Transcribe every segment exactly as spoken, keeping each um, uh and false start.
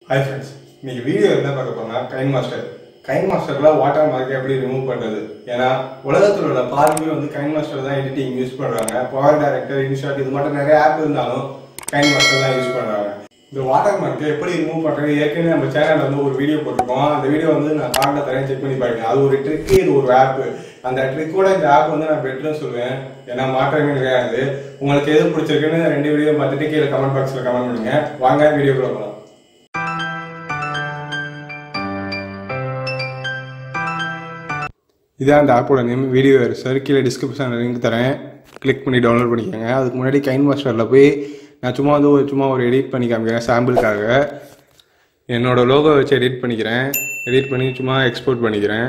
Hi friends, இன்னைக்கு video என்ன பார்க்க போறோம்னா கைன் மாஸ்டர் கைன் மாஸ்டர்ல வாட்டர் மார்க் எப்படி ரிமூவ் பண்றது. ஏன்னா உலகத்துல உள்ள பாதி வந்து கைன் மாஸ்டர் தான் எடிட்டிங் யூஸ் பண்றாங்க. பவர் டைரக்டர், இன்ஷாட் இது மட்டும் நிறைய ஆப் இருந்தாலும் கைன் மாஸ்டர் தான் யூஸ் பண்றாங்க. இந்த வாட்டர் மார்க்கை எப்படி ரிமூவ் பண்றது ஏற்கனவே நம்ம சேனல்ல வந்து ஒரு வீடியோ போட்டிருக்கோம். அந்த வீடியோ வந்து நான் கார்ட்ல தரேன், செக் பண்ணி பாருங்க. அது ஒரு ட்ரிக், இது ஒரு ஆப். அந்த ட்ரிக்கோட இந்த ஆப் வந்து நான் பெட்டர்னு சொல்லுவேன். ஏன்னா மாற்றமே கிடையாது. உங்களுக்கு எது பிடிச்சிருக்குன்னு ரெண்டு வீடியோ பார்த்துட்டு கீழே கமெண்ட் பாக்ஸ்ல கமெண்ட் பண்ணுங்க. வாங்க வீடியோக்குள்ள போகலாம். இதான் அந்த ஆப்போட நேம். வீடியோ சார் கீழே டிஸ்கிரிப்ஷன் லிங்க் தரேன், கிளிக் பண்ணி டவுன்லோட் பண்ணிக்கோங்க. அதுக்கு முன்னாடி கைன் மாஸ்டரில் போய் நான் சும்மா வந்து ஒரு சும்மா ஒரு எடிட் பண்ணி காமிக்கிறேன் சாம்பிளுக்காக. என்னோட லோகோ வச்சு எடிட் பண்ணிக்கிறேன். எடிட் பண்ணி சும்மா எக்ஸ்போர்ட் பண்ணிக்கிறேன்.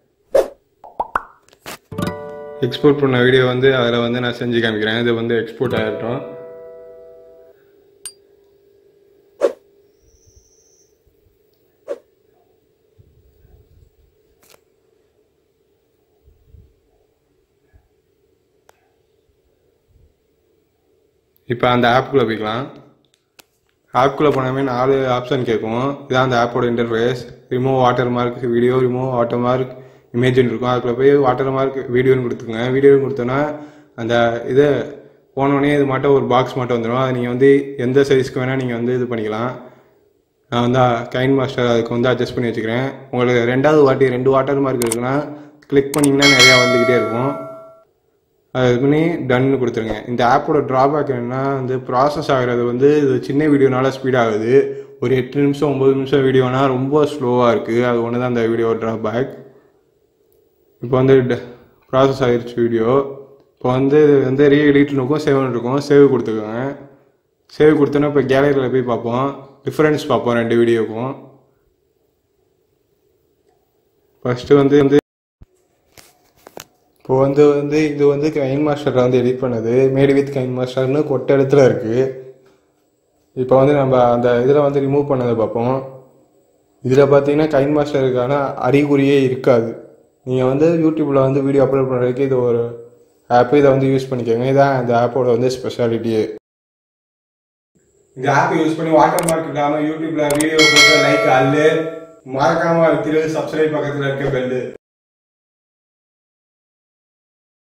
எக்ஸ்போர்ட் பண்ண வீடியோ வந்து அதில் வந்து நான் செஞ்சு காமிக்கிறேன். இது வந்து எக்ஸ்போர்ட் ஆகிட்டோம். இப்போ அந்த ஆப்புக்குள்ளே போய்க்கலாம். ஆப்புக்குள்ளே போனாமே நாலு ஆப்ஷன் கேட்கும். இதான் அந்த ஆப்போட interface. Remove water mark video, remove water mark இமேஜ்னு இருக்கும். அதுக்குள்ளே போய் வாட்டர் மார்க் வீடியோன்னு கொடுத்துக்கோங்க. வீடியோன்னு கொடுத்தோன்னா அந்த இதை போனோடனே இது மட்டும் ஒரு பாக்ஸ் மட்டும் வந்துடும். அதை நீங்கள் வந்து எந்த சைஸ்க்கு வேணால் நீங்கள் வந்து இது பண்ணிக்கலாம். நான் வந்து கைன் மாஸ்டர் அதுக்கு வந்து அட்ஜஸ்ட் பண்ணி வச்சுக்கிறேன். உங்களுக்கு ரெண்டாவது வாட்டி ரெண்டு வாட்டர் மார்க் இருக்குன்னா கிளிக் பண்ணிங்கன்னா நிறையா வந்துக்கிட்டே இருக்கும். அது இது பண்ணி டன்னு கொடுத்துருங்க. இந்த ஆப்போட ட்ராபேக் என்னென்னா வந்து ப்ராசஸ் ஆகிறது வந்து இது சின்ன வீடியோனால ஸ்பீட் ஆகுது. ஒரு எட்டு நிமிஷம் ஒம்பது நிமிஷம் வீடியோனா ரொம்ப ஸ்லோவாக இருக்குது. அது ஒன்று தான் அந்த வீடியோ ட்ராபேக். இப்போ வந்து ப்ராசஸ் ஆகிடுச்சு வீடியோ. இப்போ வந்து வந்து ரீ எடிட்னு இருக்கும், சேவ்னு இருக்கும். சேவ் கொடுத்துக்கோங்க. சேவ் கொடுத்தோன்னா இப்போ கேலரியில் போய் பார்ப்போம், டிஃப்ரென்ஸ் பார்ப்போம் ரெண்டு வீடியோக்கும். ஃபஸ்ட்டு வந்து வந்து இப்போ வந்து வந்து இது வந்து கைன் மாஸ்டரில் வந்து எடிட் பண்ணது. மேட் வித் கைன் மாஸ்டர்னு கொட்ட இடத்துல இருக்குது. இப்போ வந்து நம்ம அந்த இதில் வந்து ரிமூவ் பண்ணதை பார்ப்போம். இதில் பார்த்தீங்கன்னா கைன் மாஸ்டருக்கான அறிகுறியே இருக்காது. நீங்கள் வந்து யூடியூப்பில் வந்து வீடியோ அப்லோட் பண்ணுறதுக்கு இது ஒரு ஆப்பு. இதை வந்து யூஸ் பண்ணிக்கோங்க. இதான் இந்த ஆப்போட வந்து ஸ்பெஷாலிட்டியே. இந்த ஆப் யூஸ் பண்ணி வாட்டர் மார்க் இல்லாமல் யூடியூப்பில் வீடியோ போட்டு லைக் அல்லு மறக்காமல் திரு சப்ஸ்கிரைப் பக்கத்தில் இருக்க பெல்லு